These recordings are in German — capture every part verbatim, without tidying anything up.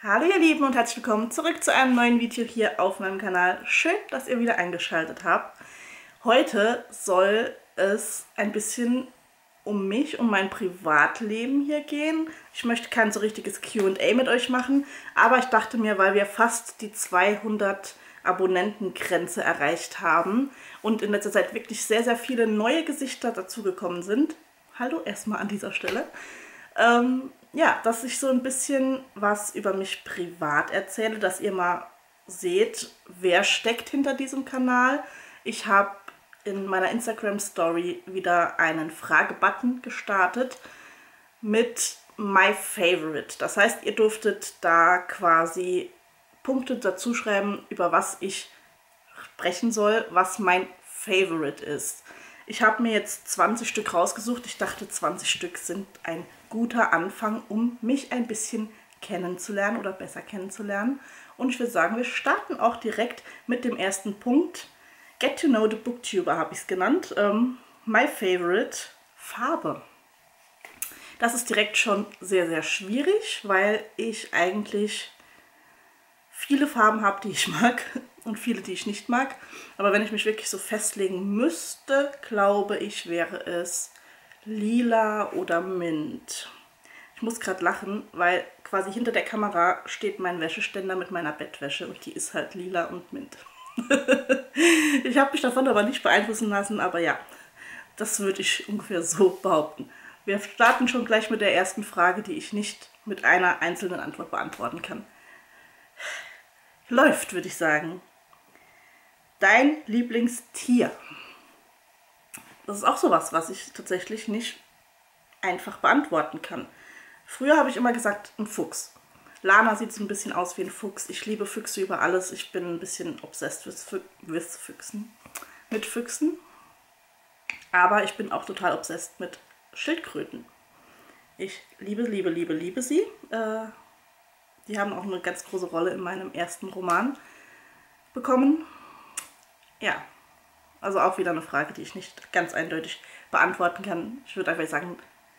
Hallo ihr Lieben und herzlich willkommen zurück zu einem neuen Video hier auf meinem Kanal. Schön, dass ihr wieder eingeschaltet habt. Heute soll es ein bisschen um mich, um mein Privatleben hier gehen. Ich möchte kein so richtiges Q und A mit euch machen, aber ich dachte mir, weil wir fast die zweihundert Abonnentengrenze erreicht haben und in letzter Zeit wirklich sehr, sehr viele neue Gesichter dazugekommen sind. Hallo erstmal an dieser Stelle. Ähm, ja, dass ich so ein bisschen was über mich privat erzähle, dass ihr mal seht, wer steckt hinter diesem Kanal. Ich habe in meiner Instagram-Story wieder einen Fragebutton gestartet mit My Favorite. Das heißt, ihr durftet da quasi Punkte dazu schreiben, über was ich sprechen soll, was mein Favorite ist. Ich habe mir jetzt zwanzig Stück rausgesucht. Ich dachte, zwanzig Stück sind ein guter Anfang, um mich ein bisschen kennenzulernen oder besser kennenzulernen. Und ich würde sagen, wir starten auch direkt mit dem ersten Punkt. Get to know the Booktuber habe ich es genannt. Ähm, my favorite Farbe. Das ist direkt schon sehr, sehr schwierig, weil ich eigentlich viele Farben habe, die ich mag und viele, die ich nicht mag. Aber wenn ich mich wirklich so festlegen müsste, glaube ich, wäre es lila oder Mint. Ich muss gerade lachen, weil quasi hinter der Kamera steht mein Wäscheständer mit meiner Bettwäsche und die ist halt lila und Mint. Ich habe mich davon aber nicht beeinflussen lassen, aber ja, das würde ich ungefähr so behaupten. Wir starten schon gleich mit der ersten Frage, die ich nicht mit einer einzelnen Antwort beantworten kann. Läuft, würde ich sagen. Dein Lieblingstier? Das ist auch sowas, was ich tatsächlich nicht einfach beantworten kann. Früher habe ich immer gesagt, ein Fuchs. Lana sieht so ein bisschen aus wie ein Fuchs. Ich liebe Füchse über alles. Ich bin ein bisschen obsessed with, Fü with Füchsen. Mit Füchsen. Aber ich bin auch total obsessed mit Schildkröten. Ich liebe, liebe, liebe, liebe sie. Äh, die haben auch eine ganz große Rolle in meinem ersten Roman bekommen. Ja, also auch wieder eine Frage, die ich nicht ganz eindeutig beantworten kann. Ich würde einfach sagen,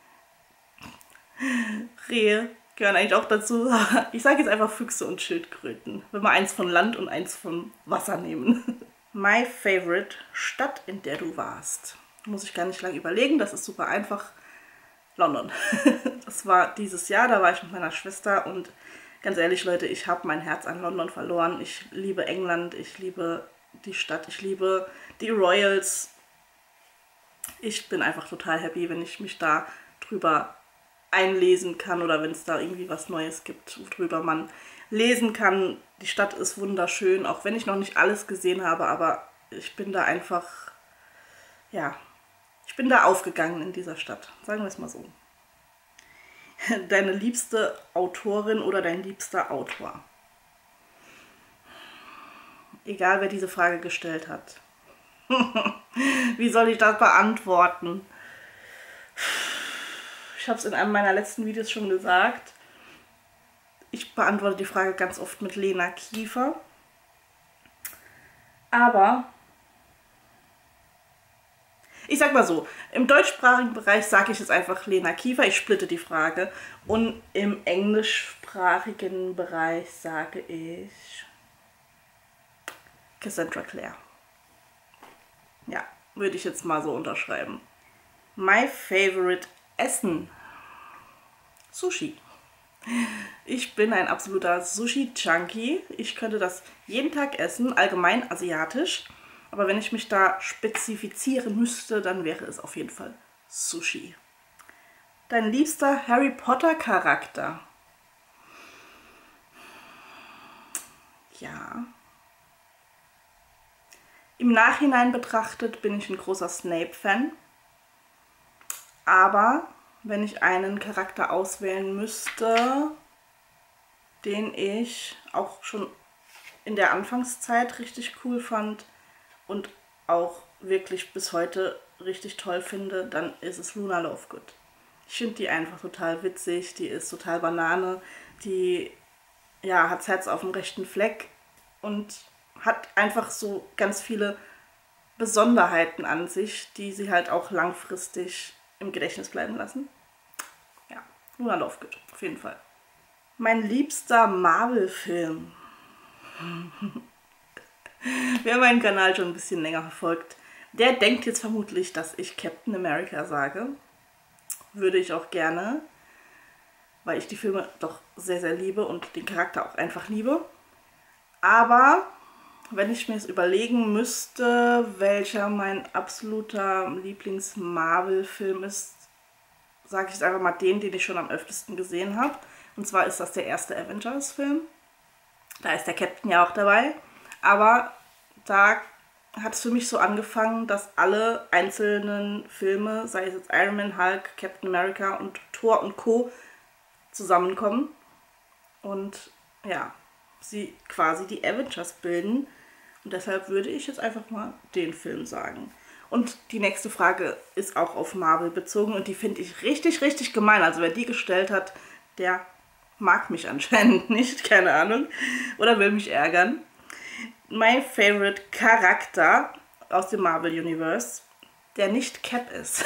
Rehe gehören eigentlich auch dazu. Ich sage jetzt einfach Füchse und Schildkröten. Wenn wir eins von Land und eins vom Wasser nehmen. My favorite Stadt, in der du warst. Muss ich gar nicht lange überlegen, das ist super einfach. London. Das war dieses Jahr, da war ich mit meiner Schwester und ganz ehrlich, Leute, ich habe mein Herz an London verloren. Ich liebe England, ich liebe die Stadt, ich liebe die Royals. Ich bin einfach total happy, wenn ich mich da drüber einlesen kann oder wenn es da irgendwie was Neues gibt, worüber man lesen kann. Die Stadt ist wunderschön, auch wenn ich noch nicht alles gesehen habe, aber ich bin da einfach, ja, ich bin da aufgegangen in dieser Stadt, sagen wir es mal so. Deine liebste Autorin oder dein liebster Autor? Egal, wer diese Frage gestellt hat. Wie soll ich das beantworten? Ich habe es in einem meiner letzten Videos schon gesagt. Ich beantworte die Frage ganz oft mit Lena Kiefer. Aber ich sag mal so, im deutschsprachigen Bereich sage ich jetzt einfach Lena Kiefer. Ich splitte die Frage. Und im englischsprachigen Bereich sage ich Cassandra Clare. Ja, würde ich jetzt mal so unterschreiben. My favorite Essen. Sushi. Ich bin ein absoluter Sushi-Junkie. Ich könnte das jeden Tag essen, allgemein asiatisch. Aber wenn ich mich da spezifizieren müsste, dann wäre es auf jeden Fall Sushi. Dein liebster Harry Potter Charakter? Ja. Im Nachhinein betrachtet bin ich ein großer Snape-Fan. Aber wenn ich einen Charakter auswählen müsste, den ich auch schon in der Anfangszeit richtig cool fand und auch wirklich bis heute richtig toll finde, dann ist es Luna Lovegood. Ich finde die einfach total witzig, die ist total Banane, die ja, hat das Herz auf dem rechten Fleck und hat einfach so ganz viele Besonderheiten an sich, die sie halt auch langfristig im Gedächtnis bleiben lassen. Ja, Luna Lovegood, auf jeden Fall. Mein liebster Marvel-Film. Wer meinen Kanal schon ein bisschen länger verfolgt, der denkt jetzt vermutlich, dass ich Captain America sage. Würde ich auch gerne, weil ich die Filme doch sehr, sehr liebe und den Charakter auch einfach liebe. Aber wenn ich mir jetzt überlegen müsste, welcher mein absoluter Lieblings-Marvel-Film ist, sage ich jetzt einfach mal den, den ich schon am öftesten gesehen habe. Und zwar ist das der erste Avengers-Film. Da ist der Captain ja auch dabei. Aber da hat es für mich so angefangen, dass alle einzelnen Filme, sei es jetzt Iron Man, Hulk, Captain America und Thor und Co. zusammenkommen. Und ja, sie quasi die Avengers bilden. Und deshalb würde ich jetzt einfach mal den Film sagen. Und die nächste Frage ist auch auf Marvel bezogen und die finde ich richtig, richtig gemein. Also wer die gestellt hat, der mag mich anscheinend nicht, keine Ahnung, oder will mich ärgern. Mein favorite Charakter aus dem Marvel Universe, der nicht Cap ist.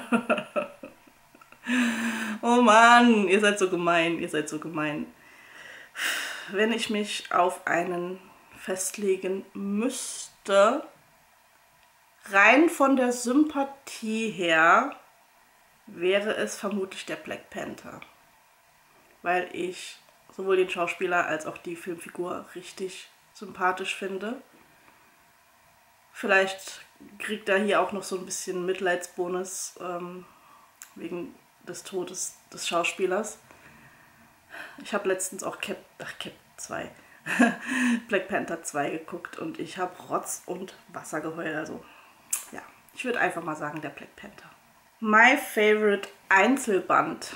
Oh Mann, ihr seid so gemein, ihr seid so gemein. Wenn ich mich auf einen festlegen müsste, rein von der Sympathie her, wäre es vermutlich der Black Panther. Weil ich sowohl den Schauspieler als auch die Filmfigur richtig sympathisch finde. Vielleicht kriegt er hier auch noch so ein bisschen Mitleidsbonus ähm, wegen des Todes des Schauspielers. Ich habe letztens auch Cap, ach Cap zwei, Black Panther zwei geguckt und ich habe Rotz und Wasser geheult. Also ja, ich würde einfach mal sagen, der Black Panther. My favorite Einzelband.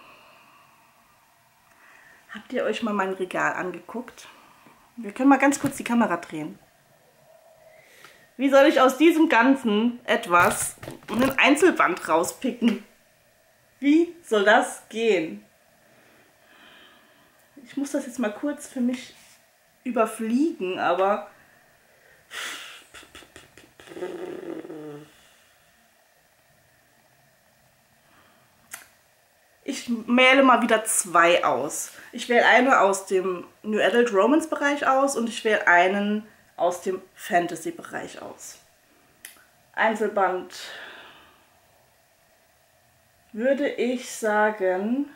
Habt ihr euch mal mein Regal angeguckt? Wir können mal ganz kurz die Kamera drehen. Wie soll ich aus diesem Ganzen etwas einen Einzelband rauspicken? Wie soll das gehen? Ich muss das jetzt mal kurz für mich überfliegen, aber ich wähle mal wieder zwei aus. Ich wähle eine aus dem New Adult Romance Bereich aus und ich wähle einen aus dem Fantasy Bereich aus. Einzelband würde ich sagen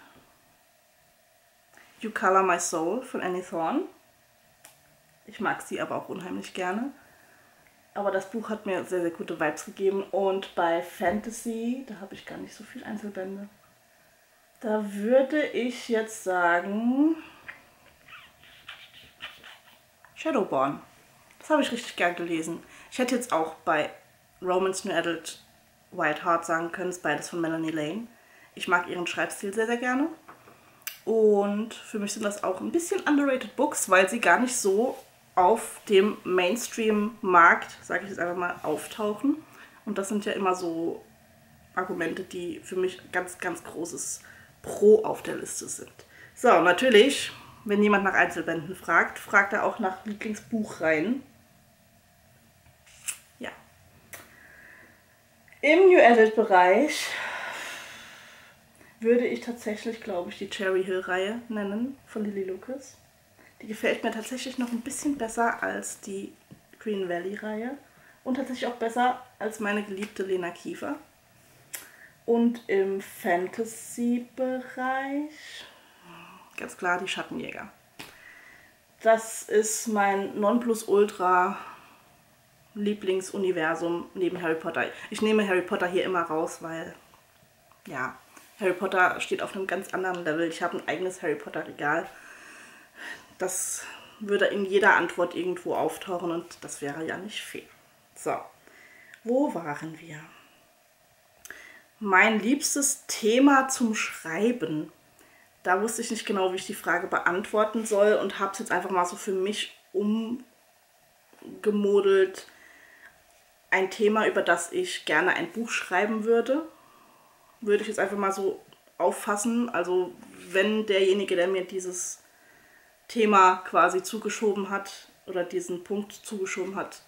You Color My Soul von Annie Thorne. Ich mag sie aber auch unheimlich gerne. Aber das Buch hat mir sehr, sehr gute Vibes gegeben. Und bei Fantasy, da habe ich gar nicht so viele Einzelbände. Da würde ich jetzt sagen Shadowborn. Das habe ich richtig gern gelesen. Ich hätte jetzt auch bei Romance New Adult Wild Heart sagen können, es ist beides von Melanie Lane. Ich mag ihren Schreibstil sehr, sehr gerne. Und für mich sind das auch ein bisschen underrated Books, weil sie gar nicht so auf dem Mainstream-Markt, sage ich jetzt einfach mal, auftauchen. Und das sind ja immer so Argumente, die für mich ganz, ganz großes Pro auf der Liste sind. So, natürlich, wenn jemand nach Einzelbänden fragt, fragt er auch nach Lieblingsbuchreihen. Ja. Im New Adult-Bereich würde ich tatsächlich, glaube ich, die Cherry Hill-Reihe nennen von Lily Lucas. Die gefällt mir tatsächlich noch ein bisschen besser als die Green Valley-Reihe und tatsächlich auch besser als meine geliebte Lena Kiefer. Und im Fantasy-Bereich ganz klar die Schattenjäger. Das ist mein Nonplusultra-Lieblingsuniversum neben Harry Potter. Ich nehme Harry Potter hier immer raus, weil ja, Harry Potter steht auf einem ganz anderen Level. Ich habe ein eigenes Harry Potter Regal. Das würde in jeder Antwort irgendwo auftauchen und das wäre ja nicht fair. So, wo waren wir? Mein liebstes Thema zum Schreiben. Da wusste ich nicht genau, wie ich die Frage beantworten soll und habe es jetzt einfach mal so für mich umgemodelt. Ein Thema, über das ich gerne ein Buch schreiben würde. Würde ich jetzt einfach mal so auffassen. Also wenn derjenige, der mir dieses Thema quasi zugeschoben hat oder diesen Punkt zugeschoben hat,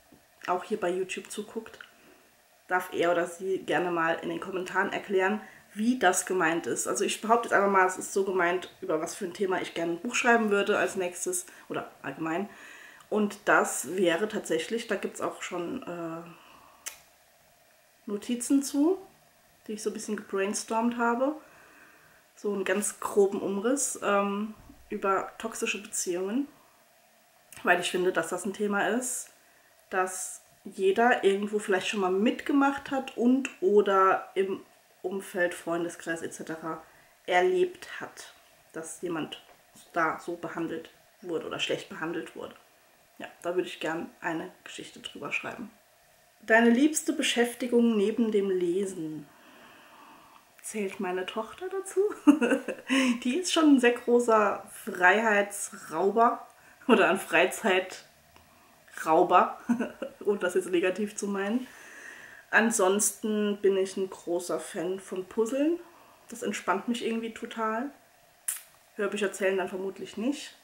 auch hier bei YouTube zuguckt, darf er oder sie gerne mal in den Kommentaren erklären, wie das gemeint ist. Also ich behaupte jetzt einfach mal, es ist so gemeint, über was für ein Thema ich gerne ein Buch schreiben würde als nächstes oder allgemein. Und das wäre tatsächlich, da gibt es auch schon äh, Notizen zu, die ich so ein bisschen gebrainstormt habe. So einen ganz groben Umriss ähm, über toxische Beziehungen. Weil ich finde, dass das ein Thema ist, das jeder irgendwo vielleicht schon mal mitgemacht hat und oder im Umfeld, Freundeskreis et cetera erlebt hat, dass jemand da so behandelt wurde oder schlecht behandelt wurde. Ja, da würde ich gern eine Geschichte drüber schreiben. Deine liebste Beschäftigung neben dem Lesen? Zählt meine Tochter dazu? Die ist schon ein sehr großer Freiheitsrauber oder ein Freizeitrauber, ohne das jetzt negativ zu meinen. Ansonsten bin ich ein großer Fan von Puzzeln. Das entspannt mich irgendwie total. Hörbücher zählen dann vermutlich nicht.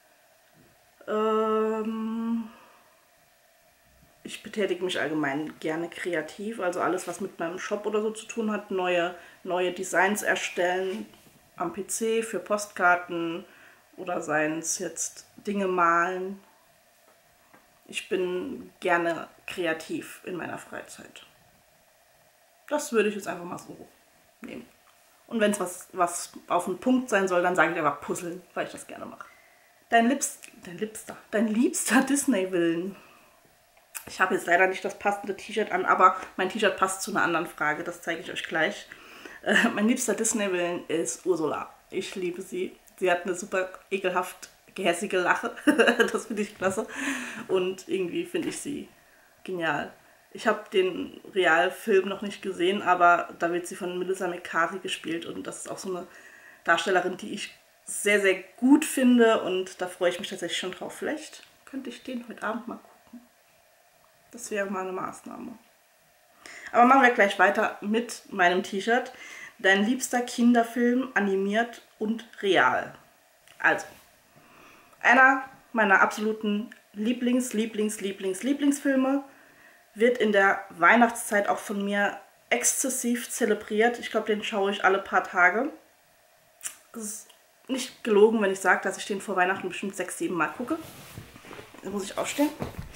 Ähm ich betätige mich allgemein gerne kreativ, also alles, was mit meinem Shop oder so zu tun hat. Neue, neue Designs erstellen am P C für Postkarten oder seien es jetzt Dinge malen. Ich bin gerne kreativ in meiner Freizeit. Das würde ich jetzt einfach mal so nehmen. Und wenn es was, was auf den Punkt sein soll, dann sage ich aber Puzzeln, weil ich das gerne mache. Dein, Liebst, dein, Liebster, dein liebster Disney-Willen. Ich habe jetzt leider nicht das passende T-Shirt an, aber mein T-Shirt passt zu einer anderen Frage, das zeige ich euch gleich. Äh, mein liebster Disney-Willen ist Ursula. Ich liebe sie. Sie hat eine super ekelhaft gehässige Lache. Das finde ich klasse. Und irgendwie finde ich sie genial. Ich habe den Realfilm noch nicht gesehen, aber da wird sie von Melissa McCarthy gespielt und das ist auch so eine Darstellerin, die ich sehr, sehr gut finde und da freue ich mich tatsächlich schon drauf. Vielleicht könnte ich den heute Abend mal gucken. Das wäre mal eine Maßnahme. Aber machen wir gleich weiter mit meinem T-Shirt. Dein liebster Kinderfilm, animiert und real. Also, einer meiner absoluten Lieblings, Lieblings, Lieblings, Lieblingsfilme wird in der Weihnachtszeit auch von mir exzessiv zelebriert. Ich glaube, den schaue ich alle paar Tage. Es ist nicht gelogen, wenn ich sage, dass ich den vor Weihnachten bestimmt sechs, sieben Mal gucke. Jetzt muss ich aufstehen.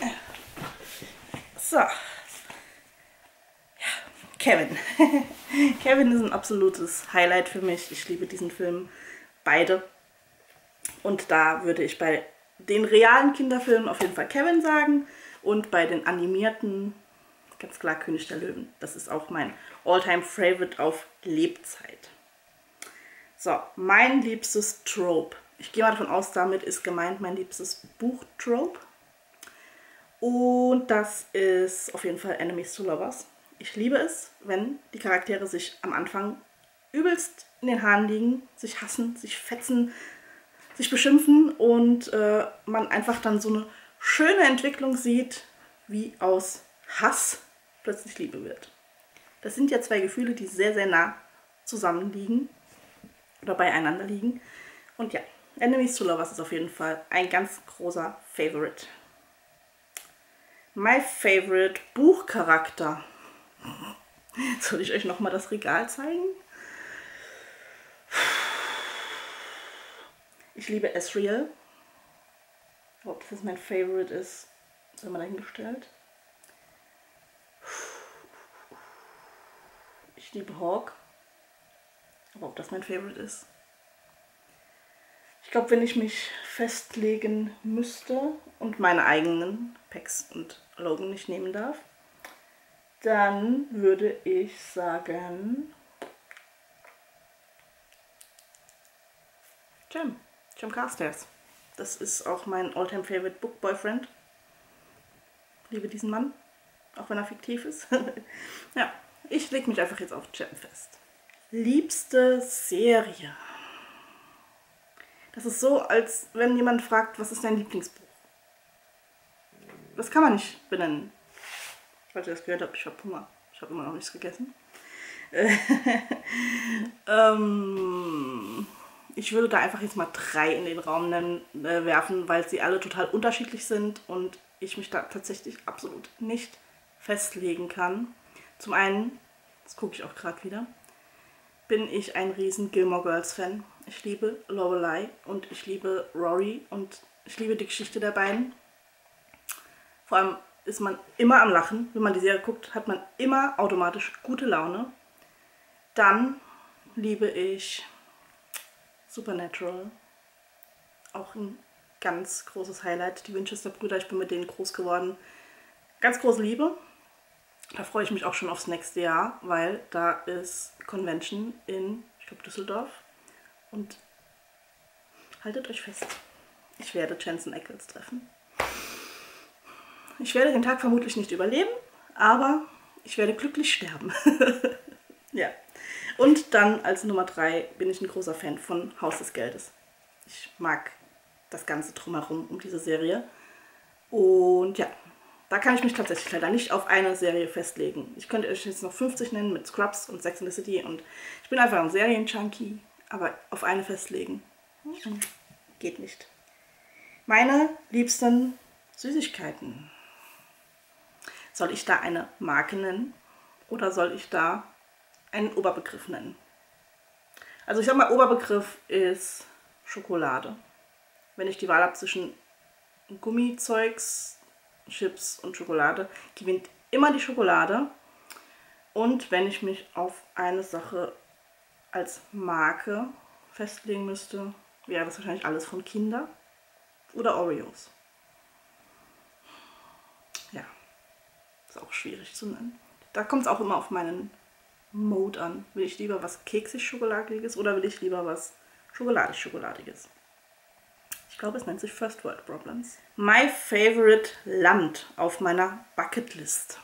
So. Ja. Kevin. Kevin ist ein absolutes Highlight für mich. Ich liebe diesen Film. Beide. Und da würde ich bei den realen Kinderfilmen auf jeden Fall Kevin sagen. Und bei den animierten, ganz klar König der Löwen. Das ist auch mein All-Time-Favorite auf Lebzeit. So, mein liebstes Trope. Ich gehe mal davon aus, damit ist gemeint mein liebstes Buch-Trope. Und das ist auf jeden Fall Enemies to Lovers. Ich liebe es, wenn die Charaktere sich am Anfang übelst in den Haaren liegen, sich hassen, sich fetzen, sich beschimpfen und äh, man einfach dann so eine schöne Entwicklung sieht, wie aus Hass plötzlich Liebe wird. Das sind ja zwei Gefühle, die sehr, sehr nah zusammenliegen oder beieinander liegen. Und ja, Enemies to Lovers ist auf jeden Fall ein ganz großer Favorite. My favorite Buchcharakter. Soll ich euch nochmal das Regal zeigen? Ich liebe Asriel. Ob das mein Favorite ist, sei mal dahingestellt. Ich liebe Hawk. Aber ob das mein Favorite ist? Ich glaube, wenn ich mich festlegen müsste und meine eigenen Pax und Logan nicht nehmen darf, dann würde ich sagen Jem. Jem Carstairs. Das ist auch mein All-Time Favorite Book Boyfriend. Liebe diesen Mann, auch wenn er fiktiv ist. Ja, ich lege mich einfach jetzt auf Jem fest. Liebste Serie. Das ist so, als wenn jemand fragt, was ist dein Lieblingsbuch? Das kann man nicht benennen. Falls ihr das gehört habt, ich habe Hunger. Ich habe immer noch nichts gegessen. ähm, ich würde da einfach jetzt mal drei in den Raum nennen, äh, werfen, weil sie alle total unterschiedlich sind und ich mich da tatsächlich absolut nicht festlegen kann. Zum einen, das gucke ich auch gerade wieder, bin ich ein riesen Gilmore Girls Fan. Ich liebe Lorelei und ich liebe Rory und ich liebe die Geschichte der beiden. Vor allem ist man immer am Lachen. Wenn man die Serie guckt, hat man immer automatisch gute Laune. Dann liebe ich Supernatural. Auch ein ganz großes Highlight. Die Winchester-Brüder, ich bin mit denen groß geworden. Ganz große Liebe. Da freue ich mich auch schon aufs nächste Jahr, weil da ist Convention in, ich glaube, Düsseldorf. Und haltet euch fest, ich werde Jensen Ackles treffen. Ich werde den Tag vermutlich nicht überleben, aber ich werde glücklich sterben. Ja. Und dann als Nummer drei bin ich ein großer Fan von Haus des Geldes. Ich mag das Ganze drumherum um diese Serie. Und ja, da kann ich mich tatsächlich leider nicht auf eine Serie festlegen. Ich könnte euch jetzt noch fünfzig nennen mit Scrubs und Sex and the City und ich bin einfach ein Serien-Junkie, aber auf eine festlegen hm, geht nicht. Meine liebsten Süßigkeiten. Soll ich da eine Marke nennen oder soll ich da einen Oberbegriff nennen? Also ich sag mal, Oberbegriff ist Schokolade. Wenn ich die Wahl habe zwischen Gummizeugs, Chips und Schokolade, gewinnt immer die Schokolade. Und wenn ich mich auf eine Sache als Marke festlegen müsste, wäre das wahrscheinlich alles von Kinder oder Oreos. Ja, ist auch schwierig zu nennen. Da kommt es auch immer auf meinen Mode an. Will ich lieber was keksig-schokoladiges oder will ich lieber was schokoladig-schokoladiges? Ich glaube, es nennt sich First World Problems. My favorite Land auf meiner Bucketlist.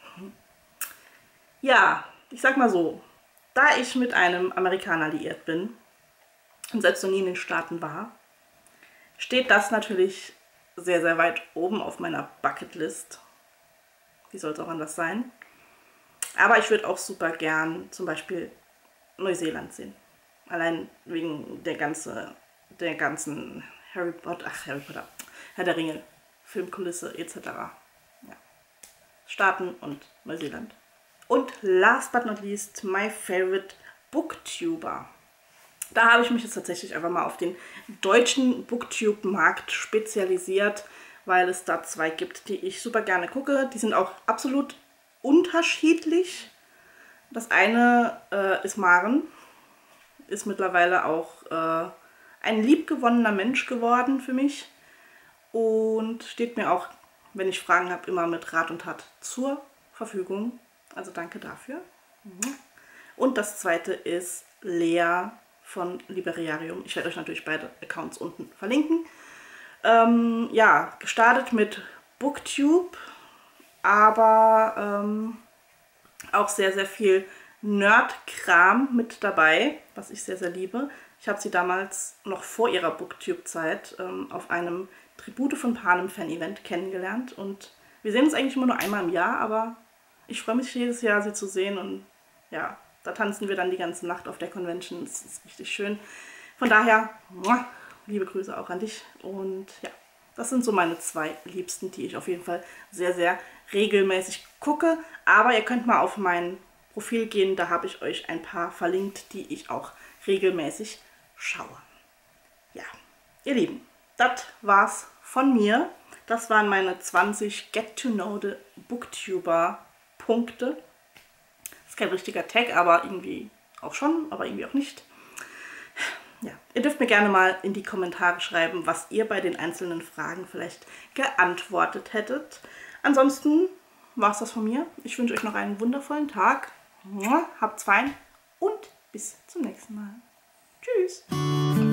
Ja, ich sag mal so, da ich mit einem Amerikaner liiert bin und selbst noch nie in den Staaten war, steht das natürlich sehr, sehr weit oben auf meiner Bucketlist. Wie soll es auch anders sein? Aber ich würde auch super gern zum Beispiel Neuseeland sehen. Allein wegen der, ganze, der ganzen Harry Potter, ach Harry Potter, Herr der Ringe, Filmkulisse et cetera. Ja. Staaten und Neuseeland. Und last but not least, my favorite Booktuber. Da habe ich mich jetzt tatsächlich einfach mal auf den deutschen Booktube-Markt spezialisiert, weil es da zwei gibt, die ich super gerne gucke. Die sind auch absolut unterschiedlich. Das eine äh, ist Maren, ist mittlerweile auch äh, ein liebgewonnener Mensch geworden für mich und steht mir auch, wenn ich Fragen habe, immer mit Rat und Tat zur Verfügung. Also danke dafür. Und das zweite ist Lea von Liberiarium. Ich werde euch natürlich beide Accounts unten verlinken. Ähm, ja, gestartet mit Booktube, aber ähm, auch sehr, sehr viel Nerd-Kram mit dabei, was ich sehr, sehr liebe. Ich habe sie damals noch vor ihrer Booktube-Zeit ähm, auf einem Tribute von Panem Fan-Event kennengelernt und wir sehen uns eigentlich immer nur einmal im Jahr, aber ich freue mich jedes Jahr, sie zu sehen und ja, da tanzen wir dann die ganze Nacht auf der Convention. Das ist richtig schön. Von daher, liebe Grüße auch an dich und ja, das sind so meine zwei Liebsten, die ich auf jeden Fall sehr, sehr regelmäßig gucke, aber ihr könnt mal auf mein Profil gehen, da habe ich euch ein paar verlinkt, die ich auch regelmäßig schaue. Ja, ihr Lieben, das war's von mir. Das waren meine zwanzig Get to Know the Booktuber Punkte. Das ist kein richtiger Tag, aber irgendwie auch schon, aber irgendwie auch nicht. Ja, ihr dürft mir gerne mal in die Kommentare schreiben, was ihr bei den einzelnen Fragen vielleicht geantwortet hättet. Ansonsten war es das von mir. Ich wünsche euch noch einen wundervollen Tag. Habt's fein und bis zum nächsten Mal. Tschüss!